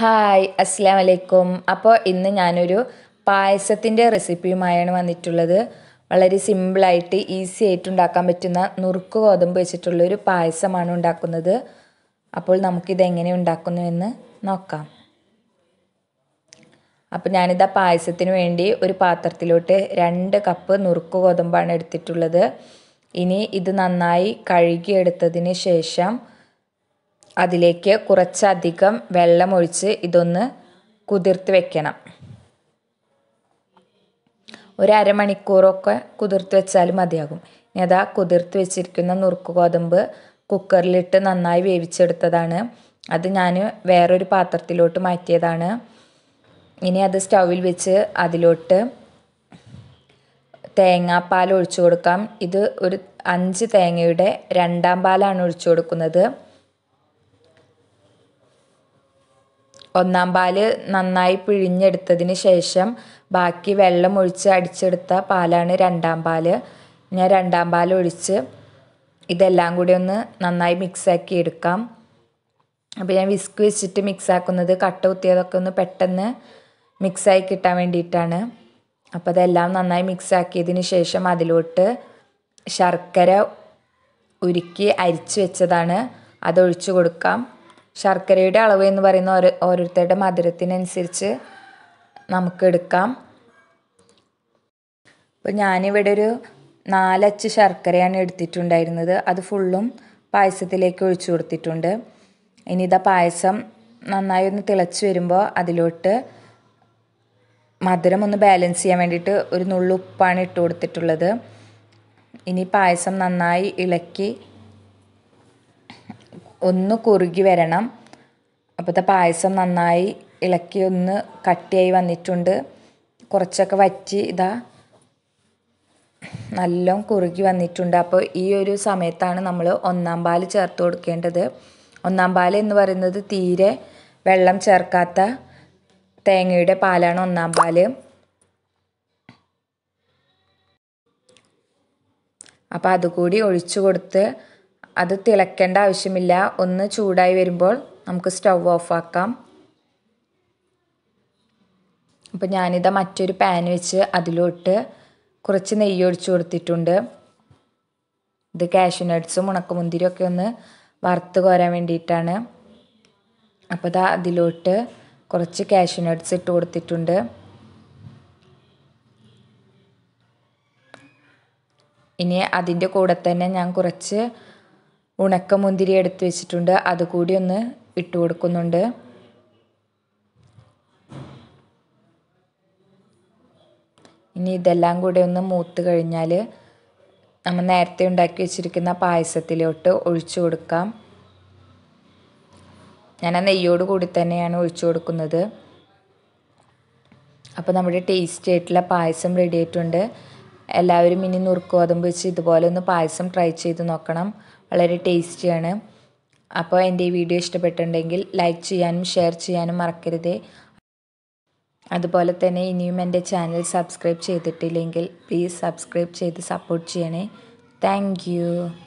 Hi അസ്സലാമു അലൈക്കും. അപ്പോൾ ഇന്ന് ഞാനൊരു പായസത്തിൻ്റെ റെസിപ്പിയുമായാണ് വന്നിട്ടുള്ളത്. വളരെ സിമ്പിളായിട്ട് ഈസി ആയിട്ട് ഉണ്ടാക്കാൻ പറ്റുന്ന നുറുക്ക് ഗോതമ്പ് വെച്ചിട്ടുള്ളൊരു പായസമാണ് ഉണ്ടാക്കുന്നത്. അപ്പോൾ നമുക്കിതെങ്ങനെ ഉണ്ടാക്കുന്നുവെന്ന് നോക്കാം. അപ്പോൾ ഞാനിതാ പായസത്തിന് വേണ്ടി ഒരു പാത്രത്തിലോട്ട് 2 കപ്പ് നുറുക്ക് ഗോതമ്പാണ് എടുത്തിട്ടുള്ളത്. ഇനി ഇത് നന്നായി കഴുകിയെടുത്തതിന് ശേഷം അതിലേക്ക് കുറച്ചധികം വെള്ളമൊഴിച്ച് ഇതൊന്ന് കുതിർത്ത് വെക്കണം. ഒരു അരമണിക്കൂറൊക്കെ കുതിർത്ത് വെച്ചാലും മതിയാകും. ഇനി അതാ കുതിർത്ത് വെച്ചിരിക്കുന്ന നുറുക്ക് ഗോതമ്പ് കുക്കറിലിട്ട് നന്നായി വേവിച്ചെടുത്തതാണ്. അത് ഞാൻ വേറൊരു പാത്രത്തിലോട്ട് മാറ്റിയതാണ്. ഇനി അത് സ്റ്റൗവിൽ വെച്ച് അതിലോട്ട് തേങ്ങാപ്പാൽ ഒഴിച്ചു കൊടുക്കാം. ഇത് ഒരു 5 തേങ്ങയുടെ 2ാം പാലാണ് ഒഴിച്ചു കൊടുക്കുന്നത്. 1ാം പാല് നന്നായി പിഴിഞ്ഞെടുത്തതിന് ശേഷം ബാക്കി വെള്ളം ഒഴിച്ച് അടിച്ചെടുത്ത പാലാണ് 2ാം പാല്. ഞാൻ 2ാം പാൽ ഒഴിച്ച് ഇതെല്ലാം കൂടി ഒന്ന് നന്നായി മിക്സാക്കി എടുക്കാം. അപ്പോൾ ഞാൻ വിസ്ക് വെച്ചിട്ട് മിക്സാക്കുന്നത് കട്ട കുത്തിയതൊക്കെ ഒന്ന് പെട്ടെന്ന് മിക്സായി കിട്ടാൻ വേണ്ടിയിട്ടാണ്. അപ്പോൾ അതെല്ലാം നന്നായി മിക്സാക്കിയതിന് ശേഷം അതിലോട്ട് ശർക്കര ഉരുക്കി അരിച്ച് വെച്ചതാണ്, അതൊഴിച്ചു കൊടുക്കാം. ശർക്കരയുടെ അളവ് എന്ന് പറയുന്ന ഓരോരുത്തരുടെ മധുരത്തിനനുസരിച്ച് നമുക്ക് എടുക്കാം. അപ്പോൾ ഞാനിവിടെ ഒരു 4 അച്ച് ശർക്കരയാണ് എടുത്തിട്ടുണ്ടായിരുന്നത്. അത് ഫുള്ളും പായസത്തിലേക്ക് ഒഴിച്ചു കൊടുത്തിട്ടുണ്ട്. ഇനി ഇതാ പായസം നന്നായി ഒന്ന് തിളച്ച് വരുമ്പോൾ അതിലോട്ട് മധുരം ഒന്ന് ബാലൻസ് ചെയ്യാൻ വേണ്ടിയിട്ട് ഒരു നുള്ളുപ്പാണ് ഇട്ട് കൊടുത്തിട്ടുള്ളത്. ഇനി പായസം നന്നായി ഇളക്കി ഒന്ന് കുറുകി വരണം. അപ്പോഴത്തെ പായസം നന്നായി ഇളക്കി ഒന്ന് കട്ടിയായി വന്നിട്ടുണ്ട്. കുറച്ചൊക്കെ വറ്റി ഇതാ നല്ല കുറുകി വന്നിട്ടുണ്ട്. അപ്പോൾ ഈ ഒരു സമയത്താണ് നമ്മൾ 1ാം പാല് ചേർത്ത് കൊടുക്കേണ്ടത്. 1ാം പാൽ എന്ന് പറയുന്നത് തീരെ വെള്ളം ചേർക്കാത്ത തേങ്ങയുടെ പാലാണ് 1ാം പാല്. അപ്പോൾ അതുകൂടി ഒഴിച്ചു കൊടുത്ത് അത് തിളയ്ക്കേണ്ട ആവശ്യമില്ല. ഒന്ന് ചൂടായി വരുമ്പോൾ നമുക്ക് സ്റ്റൗ ഓഫാക്കാം. അപ്പോൾ ഞാനിതാ മറ്റൊരു പാൻ വെച്ച് അതിലോട്ട് കുറച്ച് നെയ്യ് ഒഴിച്ചു കൊടുത്തിട്ടുണ്ട്. ഇത് കാഷ്യൂ നട്ട്സും ഉണക്കമുന്തിരിയും ഒക്കെ ഒന്ന് വറുത്ത് കോരാൻ വേണ്ടിയിട്ടാണ്. അപ്പോൾ ഇതാ അതിലോട്ട് കുറച്ച് കാഷ്യൂ നട്ട്സ് ഇട്ട് കൊടുത്തിട്ടുണ്ട്. ഇനി അതിൻ്റെ കൂടെ തന്നെ ഞാൻ കുറച്ച് ഉണക്കമുന്തിരി എടുത്ത് വെച്ചിട്ടുണ്ട്, അതുകൂടി ഒന്ന് ഇട്ട് കൊടുക്കുന്നുണ്ട്. ഇനി ഇതെല്ലാം കൂടി ഒന്ന് മൂത്ത് കഴിഞ്ഞാൽ നമ്മൾ നേരത്തെ ഉണ്ടാക്കി വെച്ചിരിക്കുന്ന പായസത്തിലോട്ട് ഒഴിച്ചു കൊടുക്കാം. ഞാൻ ആ നെയ്യോട് കൂടി തന്നെയാണ് ഒഴിച്ചു കൊടുക്കുന്നത്. അപ്പോൾ നമ്മുടെ ടേസ്റ്റി ആയിട്ടുള്ള പായസം റെഡി ആയിട്ടുണ്ട്. എല്ലാവരും ഇനി നുറുക്ക് ഗോതമ്പ് വെച്ച് ഇതുപോലെ ഒന്ന് പായസം ട്രൈ ചെയ്ത് നോക്കണം. വളരെ ടേസ്റ്റിയാണ്. അപ്പോൾ എൻ്റെ ഈ വീഡിയോ ഇഷ്ടപ്പെട്ടിട്ടുണ്ടെങ്കിൽ ലൈക്ക് ചെയ്യാനും ഷെയർ ചെയ്യാനും മറക്കരുത്. അതുപോലെ തന്നെ ഇനിയും എൻ്റെ ചാനൽ സബ്സ്ക്രൈബ് ചെയ്തിട്ടില്ലെങ്കിൽ പ്ലീസ് സബ്സ്ക്രൈബ് ചെയ്ത് സപ്പോർട്ട് ചെയ്യണേ. Thank U.